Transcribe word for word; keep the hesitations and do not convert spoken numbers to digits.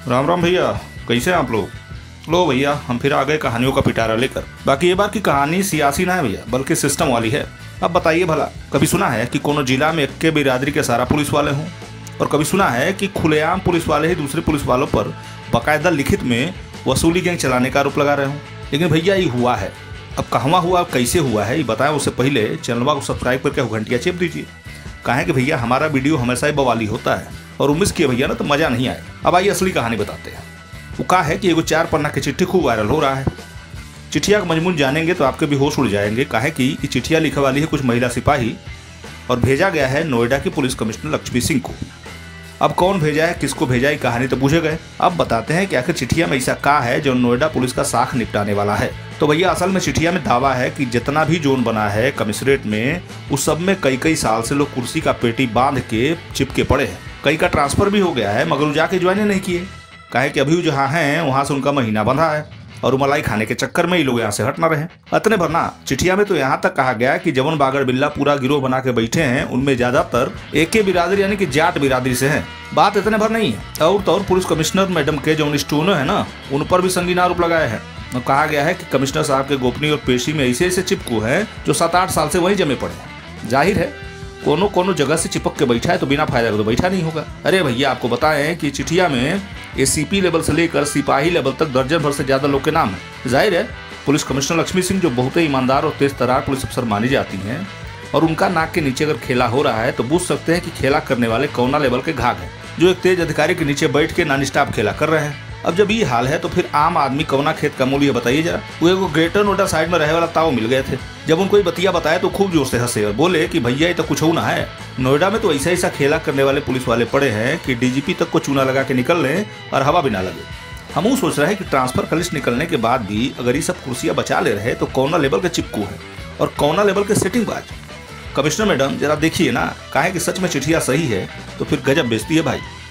राम राम भैया, कैसे हैं आप लोग। लो भैया, हम फिर आ गए कहानियों का पिटारा लेकर। बाकी ये बार की कहानी सियासी ना है भैया, बल्कि सिस्टम वाली है। अब बताइए भला, कभी सुना है कि कोनो जिला में एक के बिरादरी के सारा पुलिस वाले हों, और कभी सुना है कि खुलेआम पुलिस वाले ही दूसरे पुलिस वालों पर बाकायदा लिखित में वसूली गैंग चलाने का आरोप लगा रहे हों। लेकिन भैया ये हुआ है। अब कहवा हुआ, कैसे हुआ है ये बताएं, उससे पहले चैनलवा को सब्सक्राइब करके घंटिया चेप दीजिए। कहें कि भैया हमारा वीडियो हमेशा ही बवाली होता है और उम्मीद किए भैया ना तो मजा नहीं आए। अब आइए असली कहानी बताते हैं। वो कहा है कि एगो चार पन्ना की चिट्ठी खूब वायरल हो रहा है। चिट्ठिया का मजमून जानेंगे तो आपके भी होश उड़ जाएंगे। कहा है कि ये चिट्ठिया लिखा वाली है कुछ महिला सिपाही और भेजा गया है नोएडा की पुलिस कमिश्नर लक्ष्मी सिंह को। अब कौन भेजा है, किसको भेजा है, कहानी तो पूछे गए। अब बताते हैं कि आखिर चिट्ठिया में ऐसा क्या है जो नोएडा पुलिस का साख निपटाने वाला है। तो भैया असल में चिट्ठिया में दावा है कि जितना भी जोन बना है कमिश्नरेट में, उस सब में कई कई साल से लोग कुर्सी का पेटी बांध के चिपके पड़े हैं। कई का ट्रांसफर भी हो गया है मगर वो जाके ज्वाइन नहीं किए। कहे कि अभी जहाँ हैं वहाँ से उनका महीना बंधा है और मलाई खाने के चक्कर में ही लोग यहाँ से हट न रहे। अतने भरना चिट्ठिया में तो यहाँ तक कहा गया कि जवन बागर बिल्ला पूरा गिरोह बना के बैठे हैं उनमें ज्यादातर एक के बिरादरी यानी कि जाट बिरादरी से हैं। बात इतने भर नहीं है। और तो और पुलिस कमिश्नर मैडम के जो स्टूनो है ना, उन पर भी संगीन आरोप लगाए हैं। कहा गया है कि कमिश्नर साहब के गोपनीय और पेशी में ऐसे ऐसे चिपकू है जो सात आठ साल से वहीं जमे पड़े हैं। जाहिर है कोनो कोनो जगह से चिपक के बैठा है तो बिना फायदा तो बैठा नहीं होगा। अरे भैया आपको बताएं कि चिट्ठिया में एसीपी लेवल से लेकर सिपाही लेवल तक दर्जन भर से ज्यादा लोग के नाम है। जाहिर है पुलिस कमिश्नर लक्ष्मी सिंह जो बहुत ही ईमानदार और तेज तरार पुलिस अफसर मानी जाती हैं, और उनका नाक के नीचे अगर खेला हो रहा है तो पूछ सकते हैं कि खेला करने वाले कौना लेवल के घाघ है जो एक तेज अधिकारी के नीचे बैठ के नॉन स्टॉप खेला कर रहे हैं। अब जब ये हाल है तो फिर आम आदमी कौना खेत का मूल्य बताइए जरा। वो एगो ग्रेटर नोएडा साइड में रहे वाला ताऊ मिल गए थे। जब उनको ये बतिया बताया तो खूब जोर से हंसे और बोले कि भैया ये तो कुछ ना है, नोएडा में तो ऐसा ऐसा खेला करने वाले पुलिस वाले पड़े हैं कि डीजीपी तक को चूना लगा के निकल लें और हवा भी ना लगे। हम सोच रहे हैं कि ट्रांसफर का लिस्ट निकलने के बाद भी अगर ये सब कुर्सियां बचा ले रहे तो कौना लेवल के चिपकू है और कौना लेवल के सेटिंग बाज। कमिश्नर मैडम जरा देखिए ना, कहा कि सच में चिट्ठिया सही है तो फिर गजब बेइज्जती है भाई।